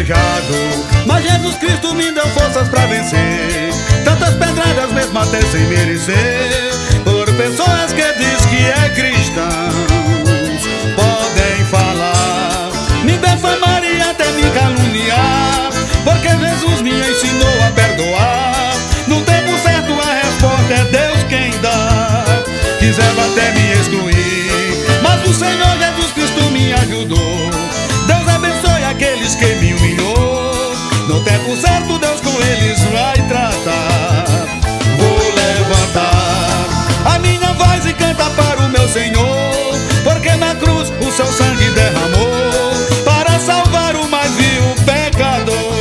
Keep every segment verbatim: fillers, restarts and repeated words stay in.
apedrejado, mas Jesus Cristo me deu forças pra vencer tantas pedradas mesmo até sem merecer. Por pessoas que diz que é cristãos, podem falar, me defamar e até me caluniar, porque Jesus me ensinou a perdoar. No tempo certo a resposta é Deus quem dá. Quiseram até me excluir, mas o Senhor Jesus Cristo me ajudou. Deus abençoe aqueles que me humilhou. No tempo certo Deus com eles vai tratar. Vou levantar a minha voz e cantar para o meu Senhor, porque na cruz o seu sangue derramou para salvar o mais vil pecador.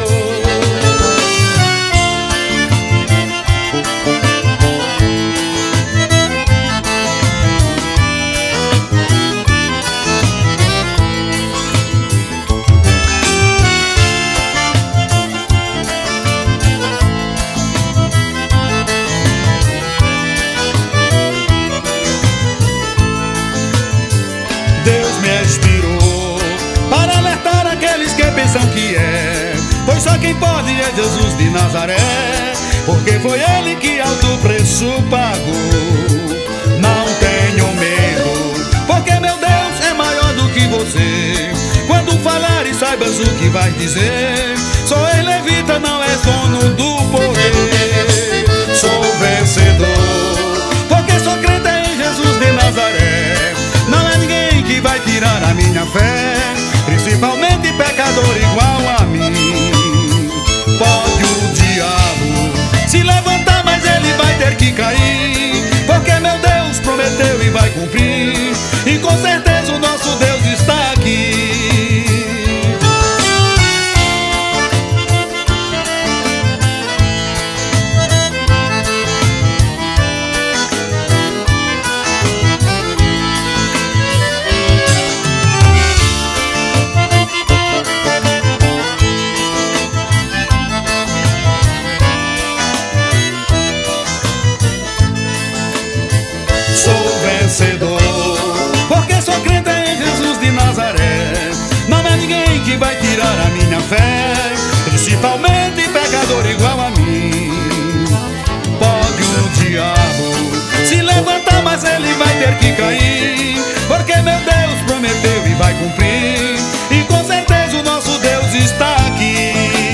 Pensam que é, pois só quem pode é Jesus de Nazaré, porque foi ele que alto preço pagou. Não tenham medo, porque meu Deus é maior do que você. Quando falares saibas o que vai dizer, só ele evita, não é dono do poder. Sou vencedor, porque sou crente em Jesus de Nazaré. Não é ninguém que vai tirar a minha fé, principalmente pecador igual a mim. Pode o diabo se levantar, mas ele vai ter que cair, porque meu Deus prometeu e vai cumprir, e com certeza o nosso Deus está aqui. Porque sou crente em Jesus de Nazaré. Não é ninguém que vai tirar a minha fé, principalmente pecador igual a mim. Pode o diabo se levantar, mas ele vai ter que cair, porque meu Deus prometeu e vai cumprir, e com certeza o nosso Deus está aqui.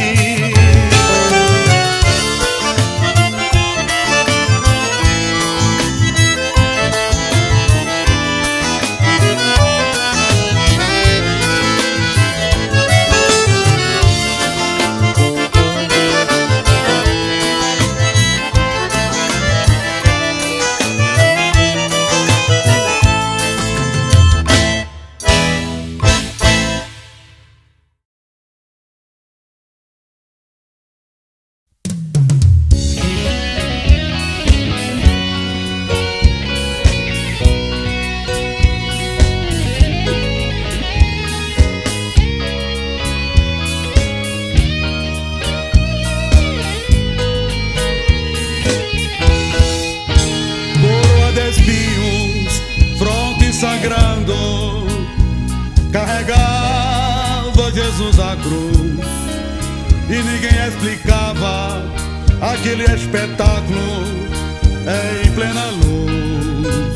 Carregava Jesus a cruz e ninguém explicava aquele espetáculo em plena luz.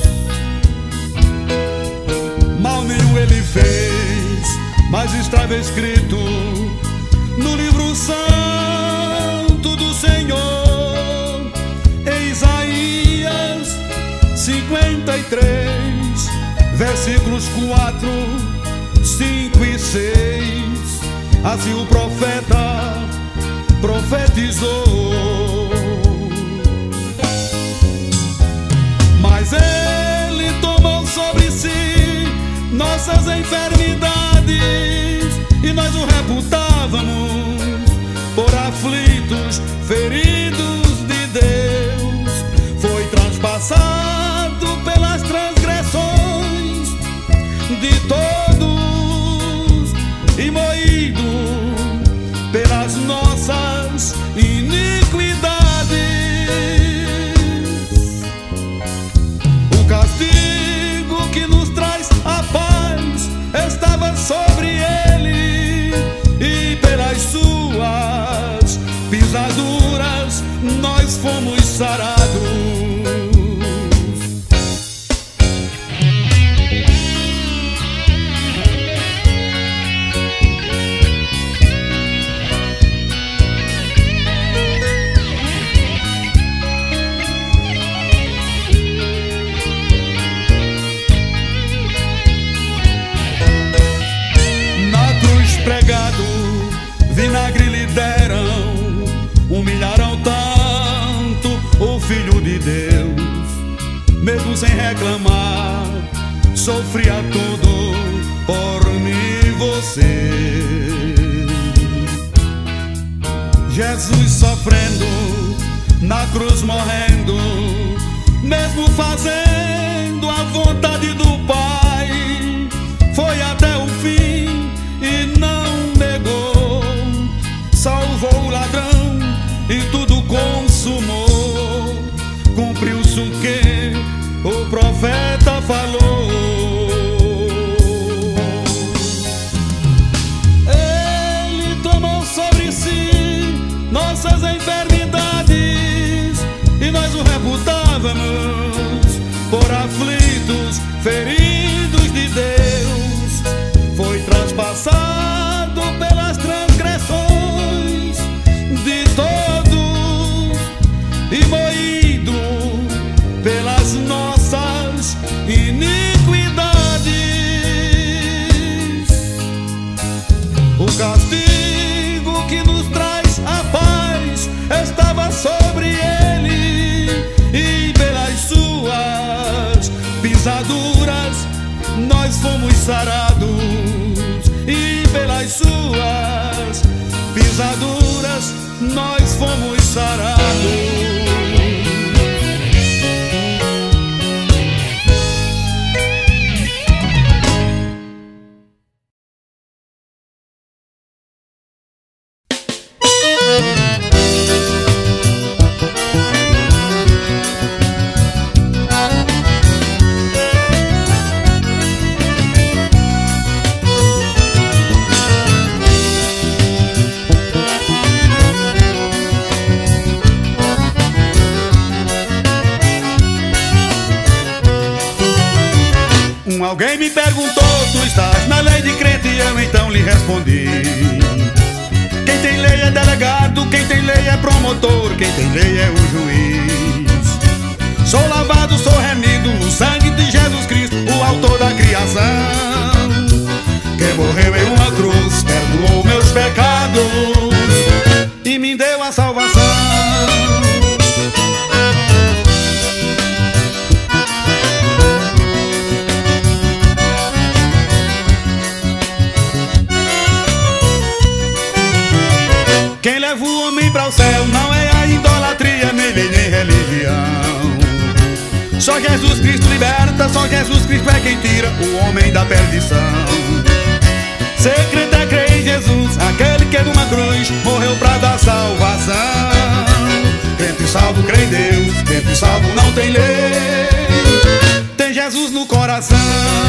Mal nenhum ele fez, mas estava escrito no livro santo do Senhor, em Isaías cinquenta e três, versículos quatro, cinco e seis. Assim o profeta profetizou. Mas ele tomou sobre si nossas enfermidades e nós o reputávamos por aflitos, feridos de Deus. Foi transpassado pelas transgressões de todos e moído pelas nossas iniquidades. reclamar, sofria tudo por mim e você. Jesus sofrendo, na cruz morrendo, mesmo fazendo a vontade do Pai, foi até o fim e não negou, salvou o ladrão e tudo consumou, cumpriu-se o que o profeta falou. Ele tomou sobre si nossas enfermidades e nós o reputávamos por aflitos, feridos de Deus. Foi traspassado pelas transgressões de todos e moído pelas nossas iniquidades. O castigo que nos traz a paz estava sobre ele, e pelas suas pisaduras nós fomos sarados, e pelas suas pisaduras nós fomos sarados. Alguém me perguntou, tu estás na lei de crente? E eu então lhe respondi: quem tem lei é delegado, quem tem lei é promotor, quem tem lei é o juiz. Sou lavado, sou remido no sangue de Jesus Cristo, o autor da criação, que morreu em uma cruz, perdoou meus pecados e me deu a salvação. Quem leva o homem para o céu não é a idolatria, nem lei, nem religião. Só Jesus Cristo liberta, só Jesus Cristo é quem tira o homem da perdição. Ser crente é crer em Jesus, aquele que numa cruz morreu para dar salvação. Crente salvo crê em Deus, crente salvo não tem lei, tem Jesus no coração.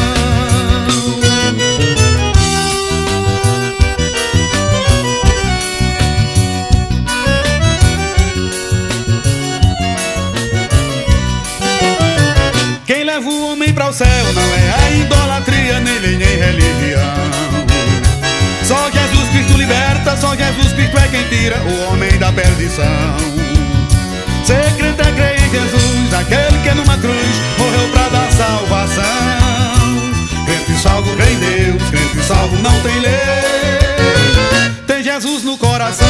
Quem leva o homem para o céu não é a idolatria, nem lei, nem religião. Só Jesus Cristo liberta, só Jesus Cristo é quem tira o homem da perdição. Ser crente é crer em Jesus, aquele que numa cruz morreu para dar salvação. Crente salvo crê em Deus, crente salvo não tem lei, tem Jesus no coração.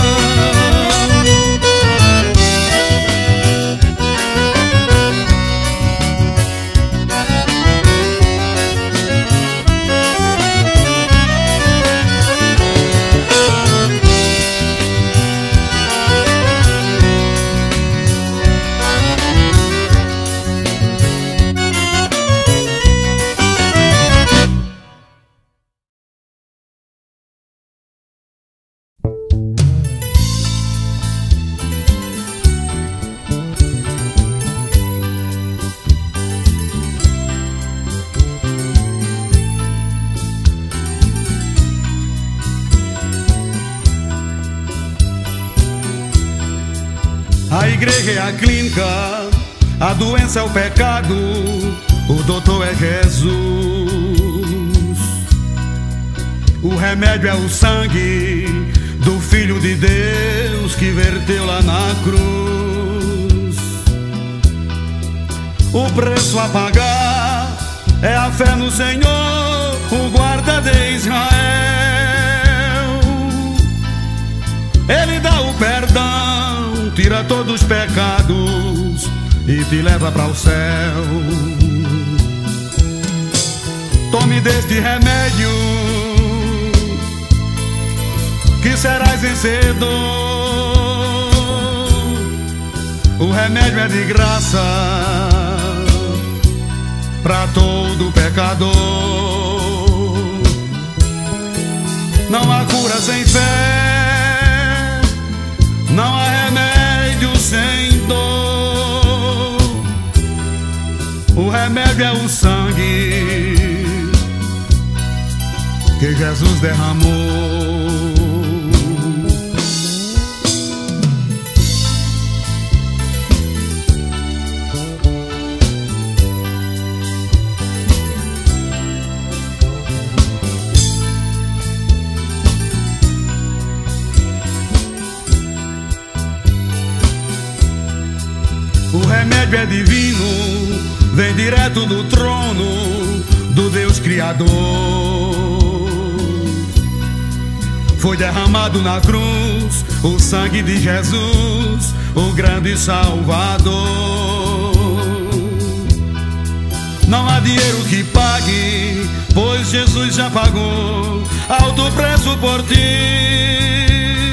A igreja é a clínica, a doença é o pecado, o doutor é Jesus. O remédio é o sangue do Filho de Deus que verteu lá na cruz. O preço a pagar é a fé no Senhor, o guarda de Israel. Ele dá o perdão, tira todos os pecados e te leva para o céu. Tome deste remédio que serás vencedor. O remédio é de graça para todo pecador. Não há cura sem fé, não há remédio sem dor. O remédio é o sangue que Jesus derramou. O remédio é divino, vem direto do trono do Deus Criador. Foi derramado na cruz o sangue de Jesus, o grande Salvador. Não há dinheiro que pague, pois Jesus já pagou alto preço por ti.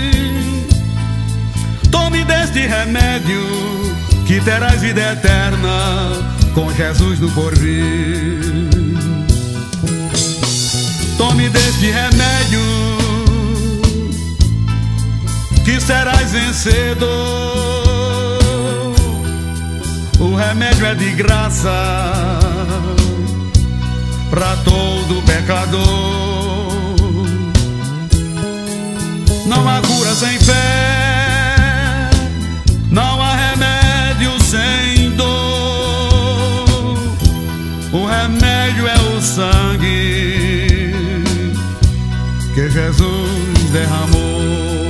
Tome deste remédio que terás vida eterna com Jesus no porvir. Tome deste remédio que serás vencedor. O remédio é de graça para todo pecador. Não há cura sem fé, não há remédio sem dor. O remédio é o sangue que Jesus derramou.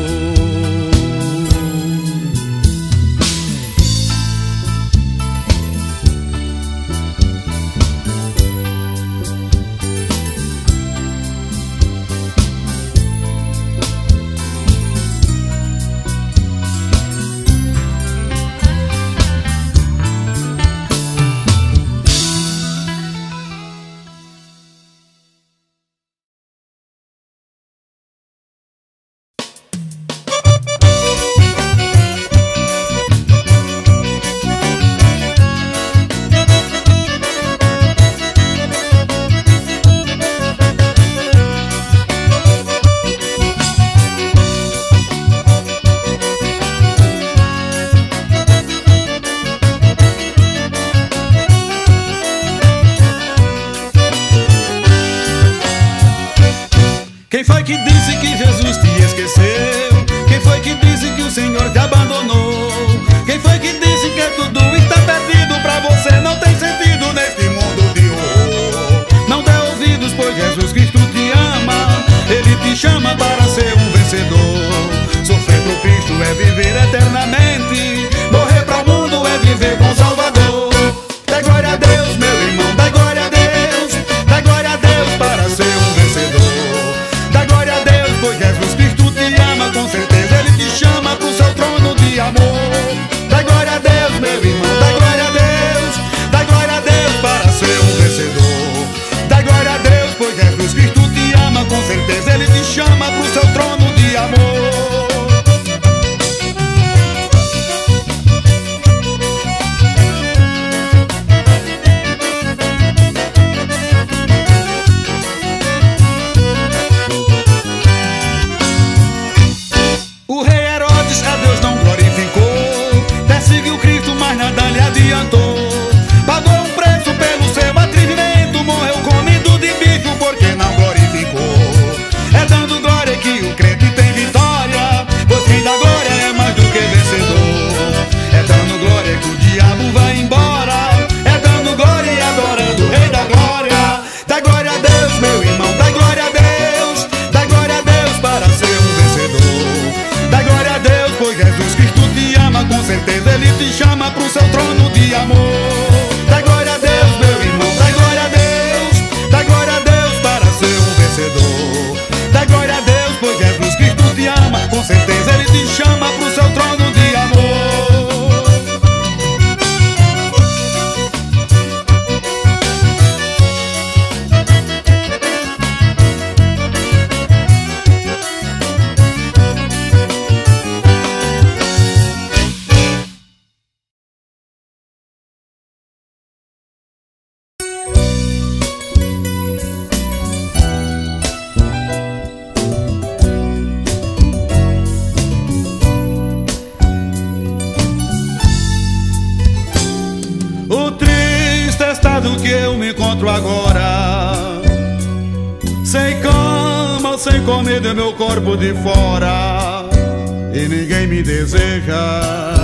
Quem foi que disse que Jesus te esqueceu? Quem foi que disse que o Senhor te abandonou? Quem foi que disse que tudo está perdido? Pra você não tem sentido neste mundo de horror. Não dê ouvidos, pois Jesus Cristo te ama. Ele te chama para ser um vencedor. Sofrer pro Cristo é viver eternamente. Morrer para o mundo é viver com o Salvador. Dá glória a Deus, meu irmão, dá glória a Deus. Dá glória a Deus para ser um vencedor. Pois Jesus Cristo te ama, com certeza Ele te chama pro seu trono de amor. Dá glória a Deus, meu irmão, dá glória a Deus. Dá glória a Deus para ser um vencedor. Dá glória a Deus, pois Jesus Cristo te ama, com certeza Ele te chama pro seu trono de amor. Pagou um preço pelo seu atrevimento, morreu comido de bicho porque não glorificou. É dando glória que o crente tem vitória, pois quem dá glória é mais do que vencedor. É dando glória que o diabo vai embora, é dando glória e adorando o Rei da Glória. Dá glória a Deus, meu irmão, dá glória a Deus. Dá glória a Deus para ser um vencedor. Dá glória a Deus, pois Jesus Cristo te ama, com certeza Ele te chama pro seu trono de amor. Dá glória a Deus, meu irmão, dá glória a Deus. Dá glória a Deus para ser um vencedor. Dá glória a Deus, pois Jesus Cristo te ama, com certeza Ele te chama pro seu trono de amor. encontro agora. Sem cama, sem comida, meu corpo de fora, e ninguém me deseja.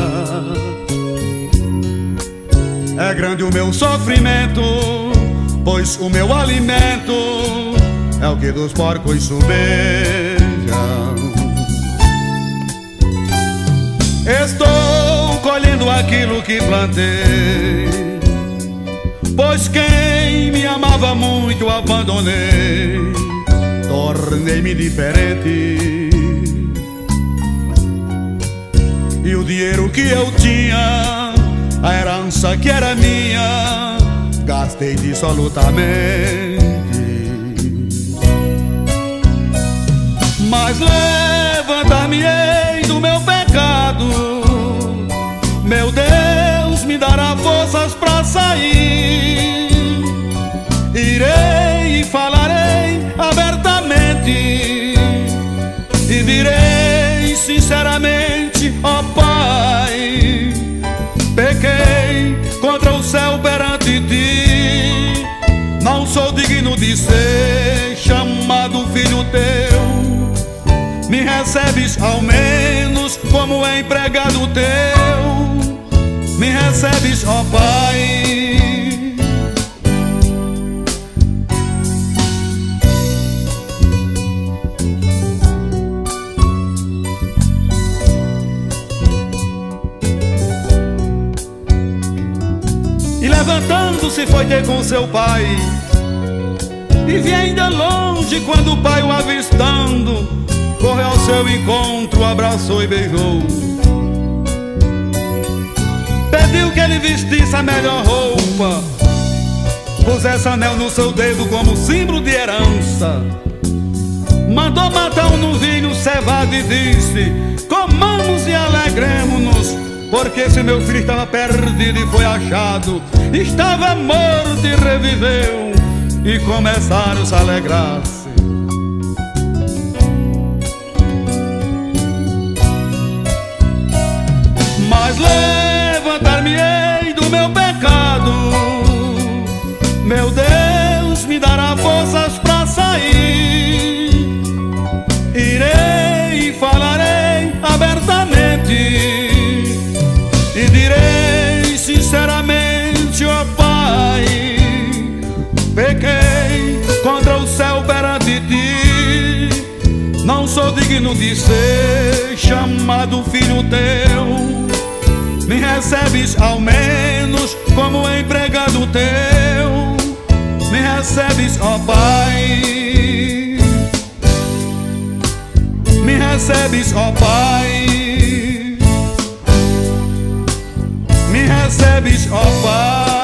É grande o meu sofrimento, pois o meu alimento é o que dos porcos subejam. Estou colhendo aquilo que plantei, pois quem me amava muito abandonei. Tornei-me diferente, e o dinheiro que eu tinha, a herança que era minha, gastei dissolutamente. Mas levantar-me-ei do meu pecado, meu Deus me dará forças pra sair. Irei e falarei abertamente, e direi sinceramente: ó Pai, pequei contra o céu perante ti, não sou digno de ser chamado filho teu. Me recebes ao menos como empregado teu, me recebes, ó Pai. E levantando-se foi ter com seu pai, e vi ainda longe quando o pai o avistando, correu ao seu encontro, abraçou e beijou. Pediu que ele vestisse a melhor roupa, pusesse anel no seu dedo como símbolo de herança. Mandou matar um novilho cevado e disse: comamos e alegremos-nos, porque esse meu filho estava perdido e foi achado, estava morto e reviveu, e começaram a se alegrar-se. Mas levantar-me-ei do meu pecado, meu Deus me dará forças pra sair. Irei e falarei abertamente, e direi sinceramente: ó Pai, pequei contra o céu perante ti, não sou digno de ser chamado filho teu. Me recebes ao menos como empregado teu, me recebes, ó Pai. Me recebes, ó Pai. Me recebes, ó Pai.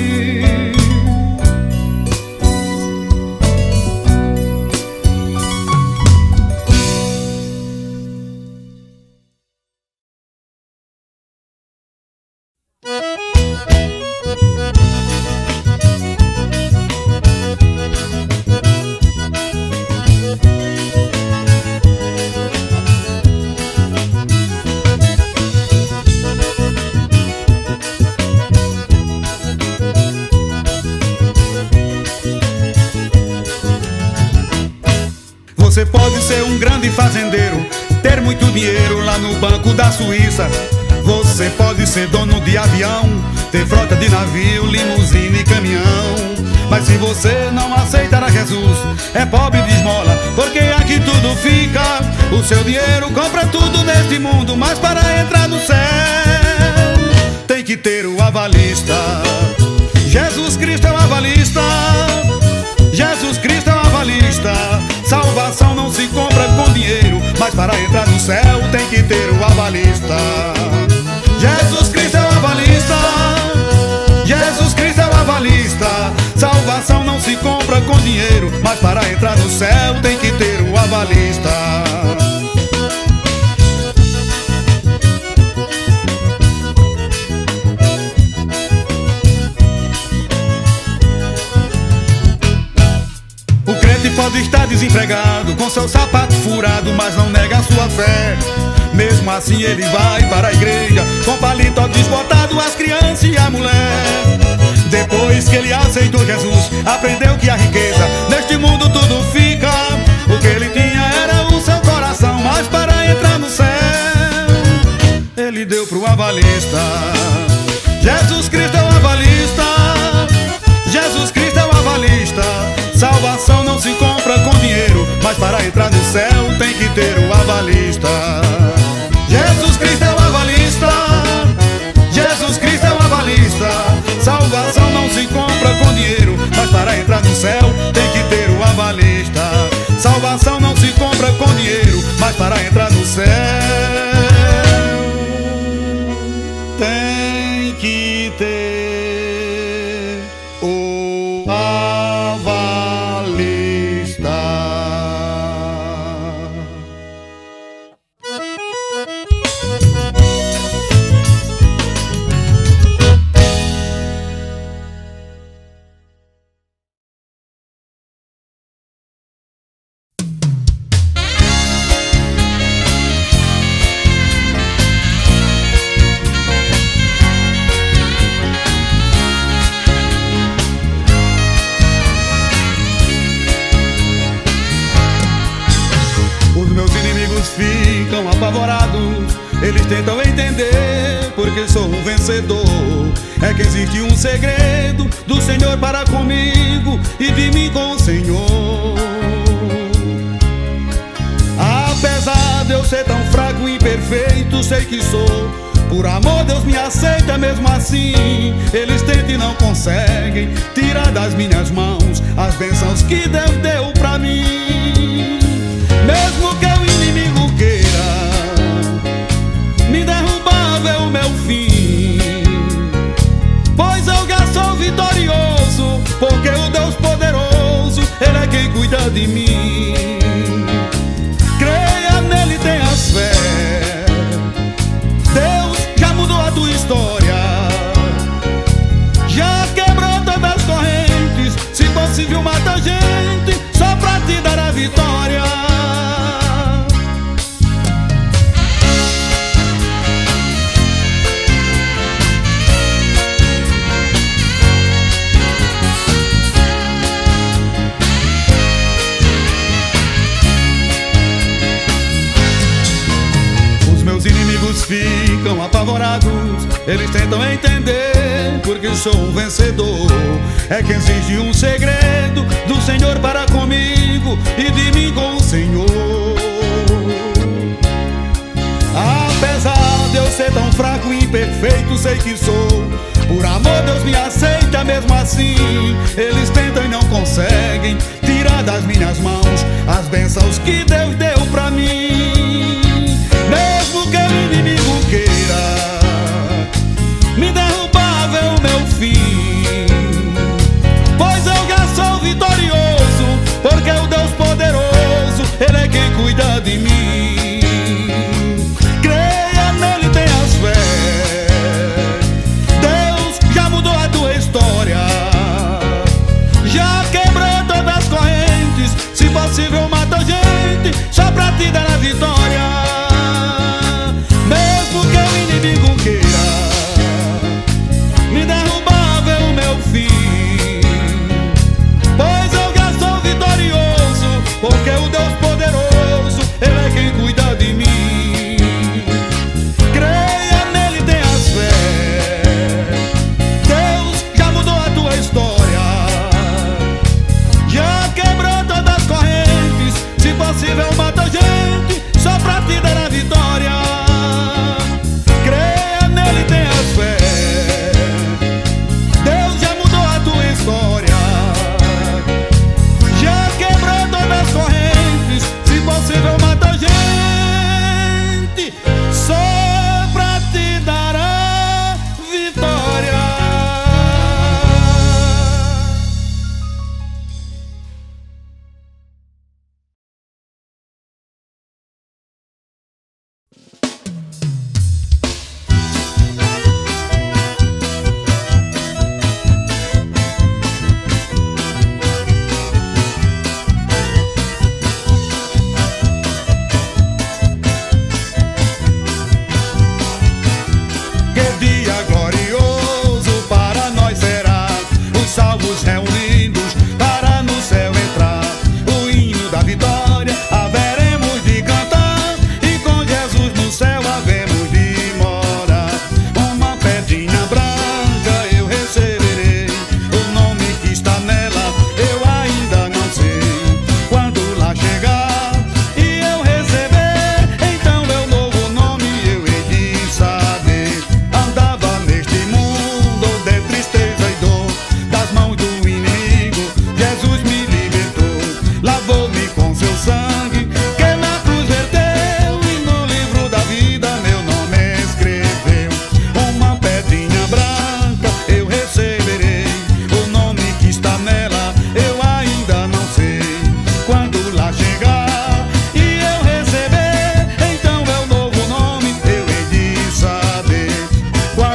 Você pode ser um grande fazendeiro, ter muito dinheiro lá no banco da Suíça. Você pode ser dono de avião, ter frota de navio, limusine e caminhão. Mas se você não aceitar a Jesus, é pobre de esmola, porque aqui tudo fica. O seu dinheiro compra tudo neste mundo, mas para entrar no céu tem que ter o avalista. Jesus Cristo é o avalista, Jesus Cristo é o avalista. Salvação não se compra com dinheiro, mas para entrar no céu tem que ter o avalista. Jesus Cristo é o avalista, Jesus Cristo é o avalista. Salvação não se compra com dinheiro, mas para entrar no céu tem que ter o avalista. Pode estar desempregado, com seu sapato furado, mas não nega a sua fé. Mesmo assim ele vai para a igreja, com paletó desbotado, as crianças e a mulher. Depois que ele aceitou Jesus, aprendeu que a riqueza neste mundo tudo fica. O que ele tinha era o seu coração, mas para entrar no céu ele deu pro avalista. Jesus Cristo é o avalista, Jesus Cristo é o avalista. Salvação não se compra com dinheiro, mas para entrar no céu tem que ter o avalista. Jesus Cristo é o avalista, Jesus Cristo é o avalista. Salvação não se compra com dinheiro, mas para entrar no céu tem que ter o avalista. Salvação não se compra com dinheiro, mas para entrar no céu tem que ter o avalista. Ficam apavorados, eles tentam entender porque sou um vencedor. É que existe um segredo do Senhor para comigo e de mim com o Senhor. Apesar de eu ser tão fraco e imperfeito, sei que sou. Por amor Deus me aceita mesmo assim. Eles tentam e não conseguem tirar das minhas mãos as bênçãos que Deus deu pra mim. Mesmo que o inimigo queira me derrubar, vê o meu fim, pois eu já sou vitorioso, porque o Deus poderoso, Ele é quem cuida de mim. Creia nele, tenha fé, Deus já mudou a tua história, já quebrou todas as correntes, se possível mata a gente, só pra te dar a vitória. Ficam apavorados, eles tentam entender porque sou um vencedor. É que existe um segredo do Senhor para comigo e de mim com o Senhor. Apesar de eu ser tão fraco e imperfeito, sei que sou. Por amor Deus me aceita mesmo assim. Eles tentam e não conseguem tirar das minhas mãos as bênçãos que Deus deu pra mim. Mesmo que o inimigo queira me derrubar, vê o meu fim, pois eu já sou vitorioso, porque o Deus poderoso, Ele é quem cuida de mim. Creia nele, tenha fé, Deus já mudou a tua história, já quebrou todas as correntes, se possível mata a gente, só pra te dar a vitória. Mesmo que o inimigo queira me derrubar, vê o meu fim, pois eu já sou vitorioso, porque o Deus poderoso, Ele é quem cuida de mim. Creia nele, tenha fé, Deus já mudou a tua história, já quebrou todas as correntes, se possível mata a gente, só pra te dar a vitória.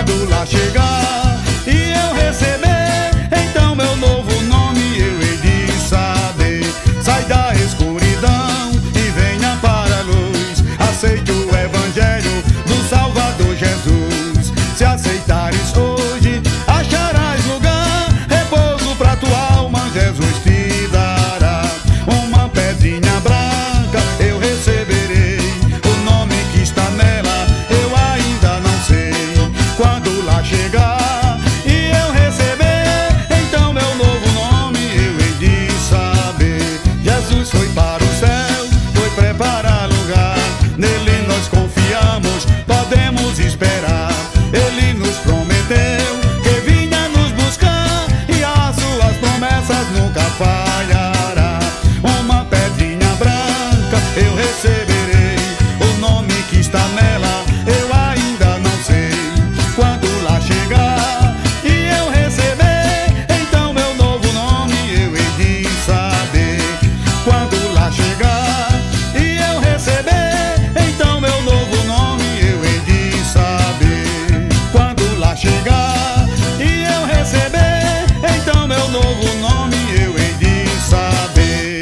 Quando lá chegar e eu receber, então meu novo nome eu hei de saber. Sai da escuridão e venha para a luz. Aceite o evangelho do Salvador Jesus. Se aceitares hoje, acharás lugar, repouso pra tua alma, Jesus te dará. Uma pedrinha branca eu receberei, o nome que está nela eu ainda não sei. Quando lá chegar e eu receber, então meu novo nome eu hei de saber. Jesus foi para o céu, foi preparar lugar, nele nós confiamos, podemos esperar. Ele nos prometeu que vinha nos buscar e as suas promessas nunca falhará. Uma pedrinha branca eu receberei, o nome que está nela eu ainda não sei. Quando lá chegar e eu receber, então meu novo nome eu hei de saber. Quando lá chegar e eu receber, então meu novo nome eu hei de saber. Quando lá chegar e eu receber, então meu novo nome eu hei de saber.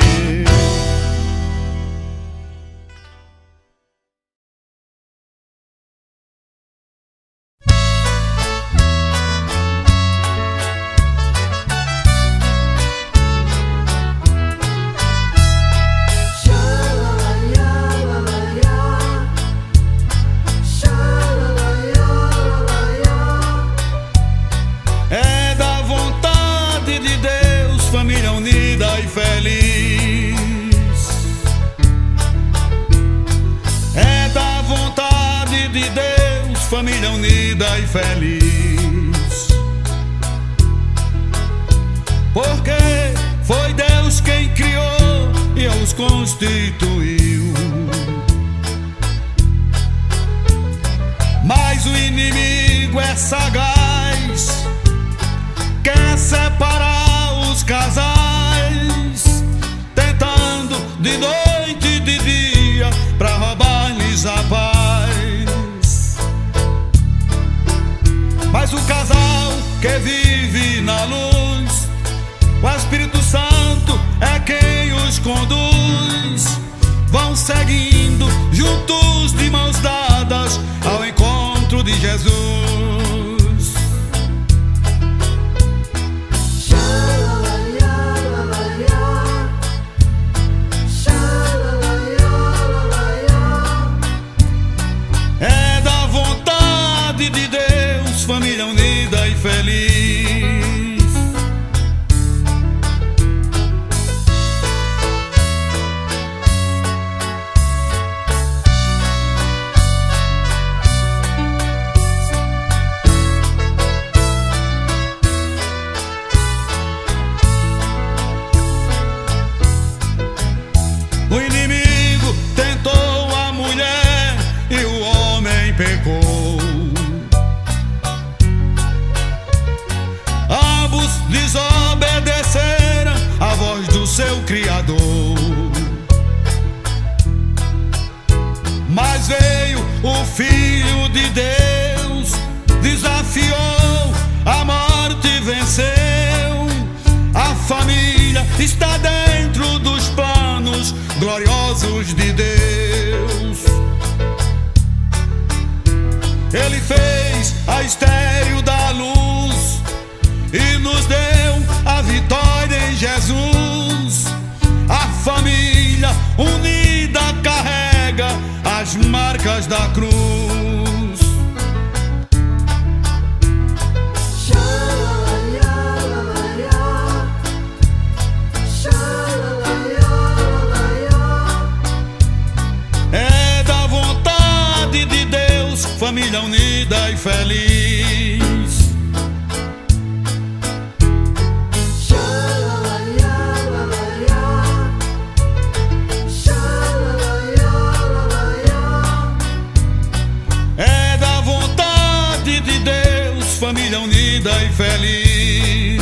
É da vontade de Deus, família unida e feliz. É da vontade de Deus, família unida e feliz. Porque foi Deus quem criou e os constituiu. Mas o inimigo é sagaz, quer separar os casais, tentando de noite e de dia pra roubar-lhes a paz. Mas o casal que vive na luz, o Espírito Santo é quem os conduz. Vão seguindo juntos de mãos dadas ao encontro de Jesus. É da vontade de Deus, família unida e feliz. O inimigo tentou a mulher e o homem pecou. Ambos desobedeceram a voz do seu Criador. Mas veio o Filho de Deus, desafiou, a morte venceu. A família está dentro dos planos gloriosos de Deus. Ele fez a estéreo da luz e nos deu a vitória em Jesus. A família unida carrega as marcas da cruz. É da vontade de Deus, família unida e feliz. É da vontade de Deus, família unida e feliz.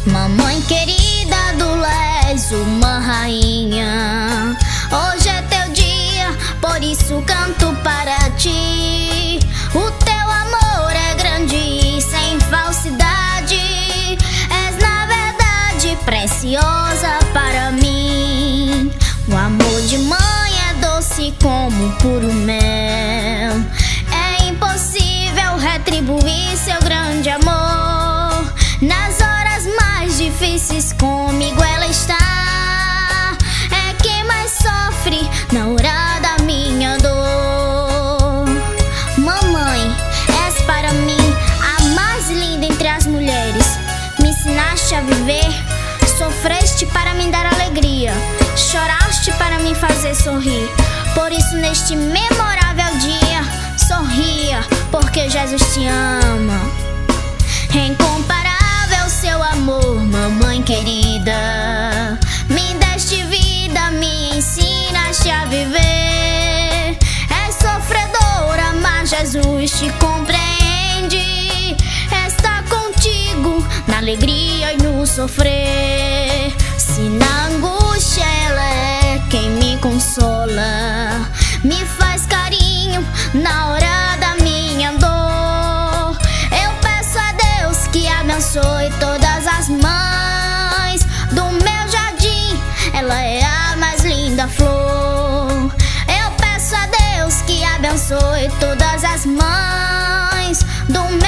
Mamãe querida do Lés, uma rainha, hoje é teu dia, por isso canto para ti. O teu amor é grande e sem falsidade, és na verdade preciosa para mim. O amor de mãe é doce como puro mel, é impossível retribuir seu grande amor. Nas horas mais difíceis comigo ela está, é quem mais sofre na hora da minha dor. Mamãe, és para mim a mais linda entre as mulheres. Me ensinaste a viver, sofreste para me dar alegria, choraste para me fazer sorrir. Por isso neste memorável dia, sorria, porque Jesus te ama. É incomparável seu amor, mamãe querida. Me deste vida, me ensinaste a viver. És sofredora, mas Jesus te compreende. Está contigo na alegria e no sofrer. Se na angústia ela é quem me consola, me faz carinho na hora da minha dor. Eu peço a Deus que abençoe todas as mães do meu jardim, ela é a mais linda flor. Eu peço a Deus que abençoe todas as mães do